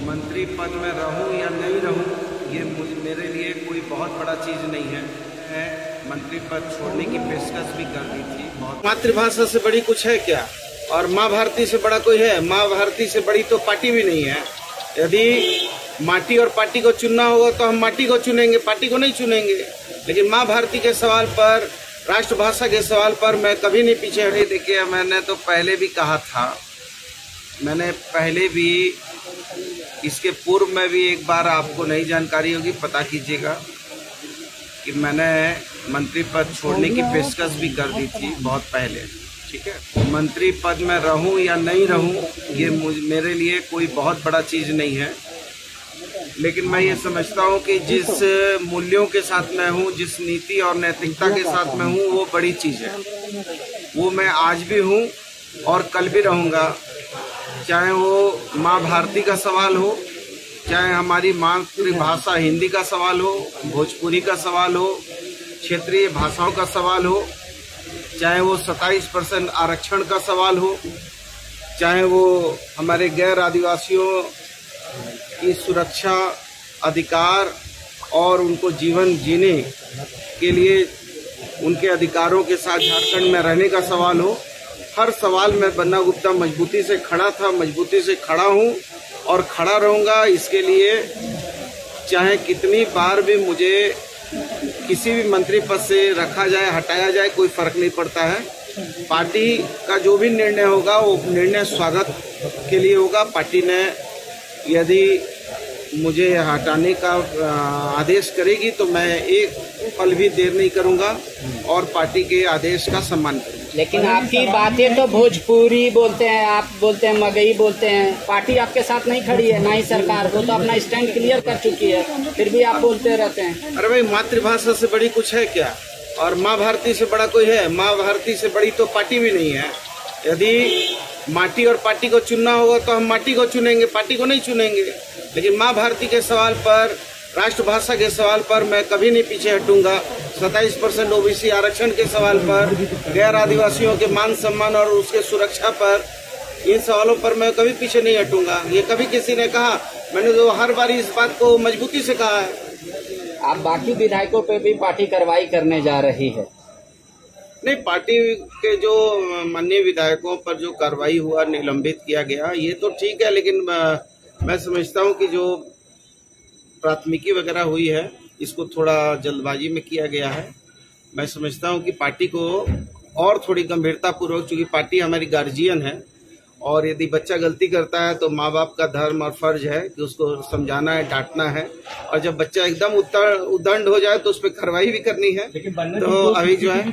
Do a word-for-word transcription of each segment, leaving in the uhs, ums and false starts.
मंत्री पद में रहूं या नहीं रहूं, ये मुझ मेरे लिए कोई बहुत बड़ा चीज़ नहीं है। मैं मंत्री पद छोड़ने की पेशकश भी कर दी थी। बहुत मातृभाषा से बड़ी कुछ है क्या? और माँ भारती से बड़ा कोई है? माँ भारती से बड़ी तो पार्टी भी नहीं है। यदि माटी और पार्टी को चुनना होगा तो हम माटी को चुनेंगे, पार्टी को नहीं चुनेंगे। लेकिन माँ भारती के सवाल पर, राष्ट्रभाषा के सवाल पर मैं कभी नहीं पीछे हटे। देखिए, मैंने तो पहले भी कहा था, मैंने पहले भी, इसके पूर्व में भी एक बार, आपको नई जानकारी होगी, पता कीजिएगा, कि मैंने मंत्री पद छोड़ने की पेशकश भी कर दी थी बहुत पहले। ठीक है, मंत्री पद में रहूं या नहीं रहूं, ये मुझ मेरे लिए कोई बहुत बड़ा चीज़ नहीं है। लेकिन मैं ये समझता हूँ कि जिस मूल्यों के साथ मैं हूँ, जिस नीति और नैतिकता के साथ मैं हूँ, वो बड़ी चीज़ है। वो मैं आज भी हूँ और कल भी रहूँगा। चाहे वो माँ भारती का सवाल हो, चाहे हमारी मातृभाषा हिंदी का सवाल हो, भोजपुरी का सवाल हो, क्षेत्रीय भाषाओं का सवाल हो, चाहे वो सत्ताईस परसेंट आरक्षण का सवाल हो, चाहे वो हमारे गैर आदिवासियों की सुरक्षा, अधिकार और उनको जीवन जीने के लिए उनके अधिकारों के साथ झारखंड में रहने का सवाल हो, हर सवाल में बन्ना गुप्ता मजबूती से खड़ा था, मजबूती से खड़ा हूँ और खड़ा रहूँगा। इसके लिए चाहे कितनी बार भी मुझे किसी भी मंत्री पद से रखा जाए, हटाया जाए, कोई फर्क नहीं पड़ता है। पार्टी का जो भी निर्णय होगा वो निर्णय स्वागत के लिए होगा। पार्टी ने यदि मुझे हटाने का आदेश करेगी तो मैं एक पल भी देर नहीं करूंगा और पार्टी के आदेश का सम्मान करूंगा। लेकिन आपकी बातें तो भोजपुरी बोलते हैं, आप बोलते हैं मगही बोलते हैं। पार्टी आपके साथ नहीं खड़ी है, ना ही सरकार। वो तो अपना स्टैंड क्लियर कर चुकी है, फिर भी आप बोलते रहते हैं। अरे भाई, मातृभाषा से बड़ी कुछ है क्या? और माँ भारती से बड़ा कोई है? माँ भारती से बड़ी तो पार्टी भी नहीं है। यदि माटी और पार्टी को चुनना होगा तो हम माटी को चुनेंगे, पार्टी को नहीं चुनेंगे। लेकिन माँ भारती के सवाल पर, राष्ट्रभाषा के सवाल पर मैं कभी नहीं पीछे हटूंगा। सत्ताईस परसेंट ओबीसी आरक्षण के सवाल पर, गैर आदिवासियों के मान सम्मान और उसके सुरक्षा पर, इन सवालों पर मैं कभी पीछे नहीं हटूंगा। ये कभी किसी ने कहा, मैंने तो हर बार इस बात को मजबूती से कहा है। आप बाकी विधायकों पे भी पार्टी कार्रवाई करने जा रही है? नहीं, पार्टी के जो माननीय विधायकों पर जो कार्रवाई हुआ, निलंबित किया गया, ये तो ठीक है। लेकिन मैं समझता हूँ कि जो प्राथमिकी वगैरह हुई है, इसको थोड़ा जल्दबाजी में किया गया है। मैं समझता हूँ कि पार्टी को और थोड़ी गंभीरता पूर्वक, चूंकि पार्टी हमारी गार्जियन है और यदि बच्चा गलती करता है तो माँ बाप का धर्म और फर्ज है कि उसको समझाना है, डांटना है। और जब बच्चा एकदम उद्दंड हो जाए तो उस पर कार्रवाई भी करनी है। तो अभी जो है,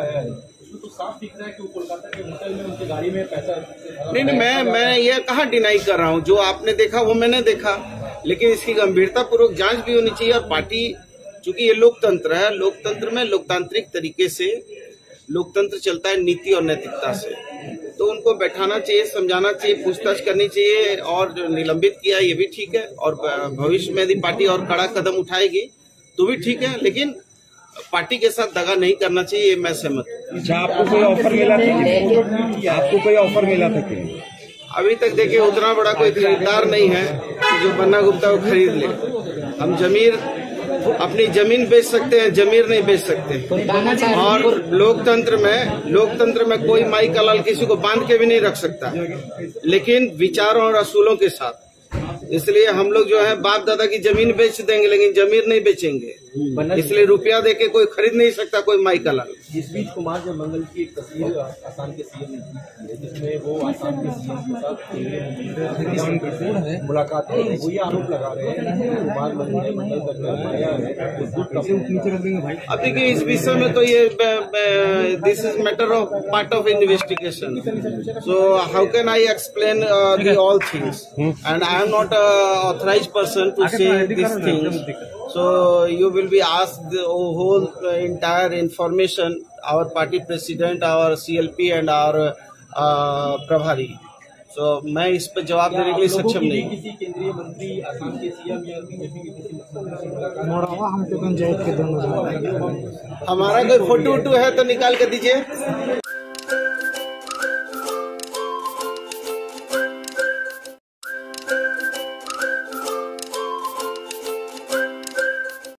तो साफ दिख रहा है कि वो कोलकाता के होटल में उनकी गाड़ी में पैसा नहीं नहीं मैं मैं ये कहाँ डिनाई कर रहा हूँ। जो आपने देखा वो मैंने देखा, लेकिन इसकी गंभीरता पूर्वक जांच भी होनी चाहिए। और पार्टी, चूंकि ये लोकतंत्र है, लोकतंत्र में लोकतांत्रिक तरीके से लोकतंत्र चलता है, नीति और नैतिकता से। तो उनको बैठाना चाहिए, समझाना चाहिए, पूछताछ करनी चाहिए। और जो निलंबित किया ये भी ठीक है। और भविष्य में यदि पार्टी और कड़ा कदम उठाएगी तो भी ठीक है। लेकिन पार्टी के साथ दगा नहीं करना चाहिए, ये मैं सहमत हूँ। अच्छा, आपको कोई ऑफर मिला था? आपको कोई ऑफर मिला था कि नहीं? अभी तक देखिए, उतना बड़ा कोई खरीदार नहीं है कि जो बन्ना गुप्ता को खरीद ले। हम जमीर, अपनी जमीन बेच सकते हैं, जमीर नहीं बेच सकते। और लोकतंत्र में लोकतंत्र में कोई माई का लाल किसी को बांध के भी नहीं रख सकता, लेकिन विचारों और असूलों के साथ। इसलिए हम लोग जो है बाप दादा की जमीन बेच देंगे, लेकिन जमीर नहीं बेचेंगे। इसलिए रुपया देके कोई खरीद नहीं सकता कोई माई का लाल। इस बीच कुमार जब मंगल की एक तस्वीर आसाम के सीएम ने की है, जिसमें वो आसाम के सीएम के साथ मुलाकात है, वो ये आरोप लगा रहे हैं कि कुमार मंगल तक आया है। अब देखिए, इस विषय में तो ये this is matter of part of investigation. So how can I explain the all things, and I am not authorized person to say this things. So you will be asked the whole uh, entire information, our party president, our C L P and our uh, प्रभारी। So मैं इस पर जवाब देने के लिए सक्षम नहीं। किसी केंद्रीय मंत्री आसाम के सीएम या बीजेपी के किसी मुख्यमंत्री से मुलाकात? हम तो पंचायत के दोनों हमारा कोई फोटो वोटो है तो निकाल कर दीजिए।